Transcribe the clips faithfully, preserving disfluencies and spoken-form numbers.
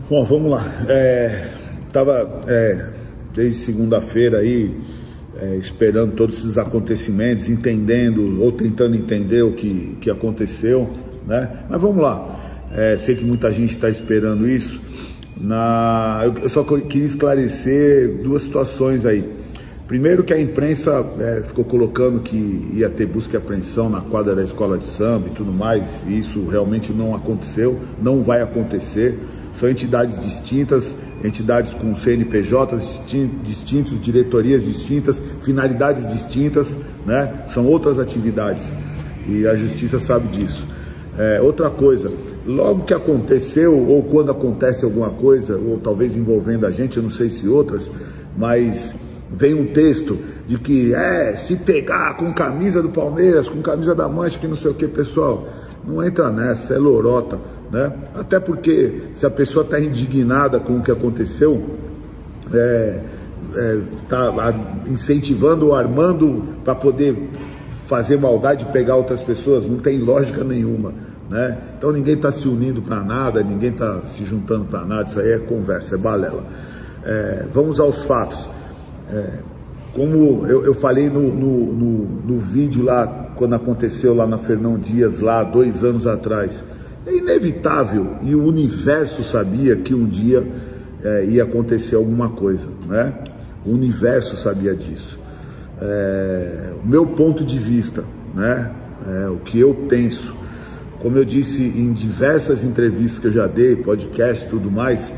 Bom, vamos lá. É, tava é, desde segunda-feira aí é, esperando todos esses acontecimentos, entendendo ou tentando entender o que, que aconteceu, né? Mas vamos lá. É, sei que muita gente está esperando isso. Na, eu só queria esclarecer duas situações aí. Primeiro, que a imprensa é, ficou colocando que ia ter busca e apreensão na quadra da escola de samba e tudo mais, e isso realmente não aconteceu, não vai acontecer. São entidades distintas, entidades com C N P Js distintos, diretorias distintas, finalidades distintas, né? São outras atividades e a justiça sabe disso. É, outra coisa, logo que aconteceu, ou quando acontece alguma coisa, ou talvez envolvendo a gente, eu não sei se outras, mas vem um texto de que é, se pegar com camisa do Palmeiras, com camisa da Mancha, que não sei o que, pessoal, não entra nessa, é lorota, né? Até porque se a pessoa está indignada com o que aconteceu, é, é, tá incentivando ou armando para poder fazer maldade e pegar outras pessoas, não tem lógica nenhuma, né? Então ninguém está se unindo para nada, ninguém está se juntando para nada, isso aí é conversa, é balela. É, vamos aos fatos. É, como eu, eu falei no, no, no, no vídeo lá, quando aconteceu lá na Fernão Dias, lá dois anos atrás, é inevitável, e o universo sabia que um dia é, ia acontecer alguma coisa, né? O universo sabia disso. É, o meu ponto de vista, né? É, o que eu penso, como eu disse em diversas entrevistas que eu já dei, podcast e tudo mais,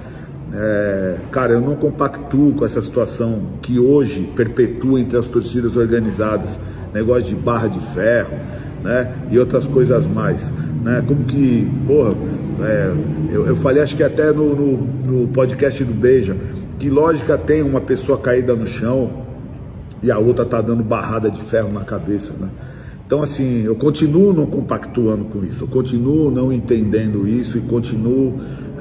é, cara, eu não compactuo com essa situação que hoje perpetua entre as torcidas organizadas, negócio de barra de ferro, né? E outras coisas mais, né? Como que, porra, é, eu, eu falei, acho que até no, no, no podcast do Beija, que lógica tem uma pessoa caída no chão e a outra tá dando barrada de ferro na cabeça, né? Então, assim, eu continuo não compactuando com isso, eu continuo não entendendo isso e continuo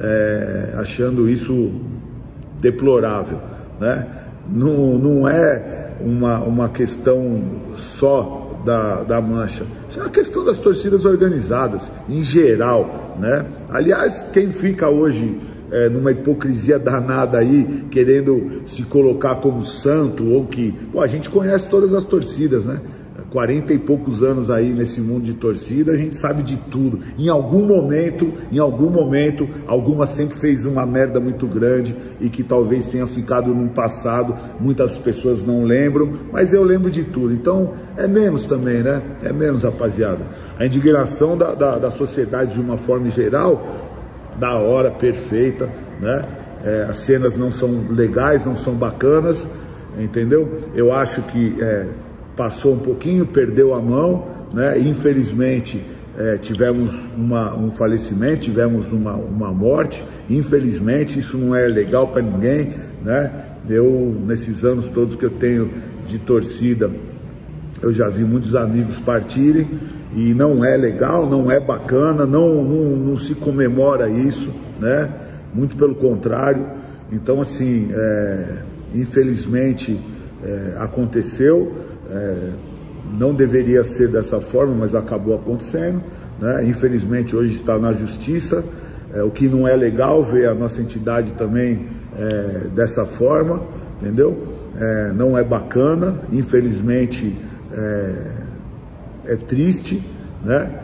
é, achando isso deplorável, né? Não, não é uma, uma questão só da, da Mancha, isso é uma questão das torcidas organizadas, em geral, né? Aliás, quem fica hoje É, numa hipocrisia danada aí, querendo se colocar como santo, ou que... Pô, a gente conhece todas as torcidas, né? quarenta e poucos anos aí nesse mundo de torcida, a gente sabe de tudo. Em algum momento, em algum momento, alguma sempre fez uma merda muito grande e que talvez tenha ficado num passado, muitas pessoas não lembram, mas eu lembro de tudo. Então, é menos também, né? É menos, rapaziada. A indignação da, da, da sociedade de uma forma geral, da hora, perfeita, né? É, as cenas não são legais, não são bacanas, entendeu? Eu acho que é, passou um pouquinho, perdeu a mão, né? Infelizmente é, tivemos uma, um falecimento, tivemos uma, uma morte, infelizmente isso não é legal para ninguém, né? Eu, nesses anos todos que eu tenho de torcida, eu já vi muitos amigos partirem, e não é legal, não é bacana, não, não, não se comemora isso, né? Muito pelo contrário. Então, assim, é, infelizmente é, aconteceu, é, não deveria ser dessa forma, mas acabou acontecendo, né? Infelizmente hoje está na justiça, é, o que não é legal ver a nossa entidade também é, dessa forma, entendeu? É, não é bacana, infelizmente é, é triste, né?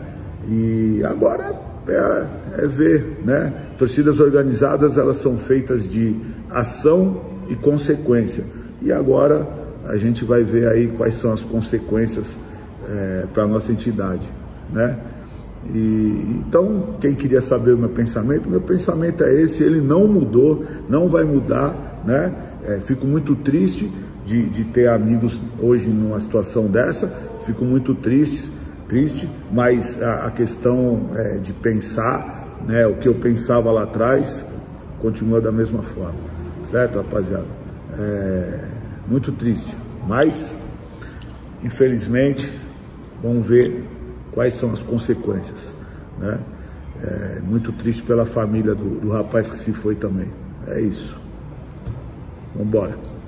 E agora é, é ver, né? Torcidas organizadas, elas são feitas de ação e consequência. E agora a gente vai ver aí quais são as consequências é, para a nossa entidade, né? E, então, quem queria saber o meu pensamento, meu pensamento é esse, ele não mudou, não vai mudar, né? É, fico muito triste de, de ter amigos hoje numa situação dessa, fico muito triste, triste, mas a, a questão é, de pensar, né, o que eu pensava lá atrás, continua da mesma forma, certo, rapaziada? É, muito triste, mas, infelizmente, vamos ver quais são as consequências, né? É, muito triste pela família do, do rapaz que se foi também, é isso, vamos embora.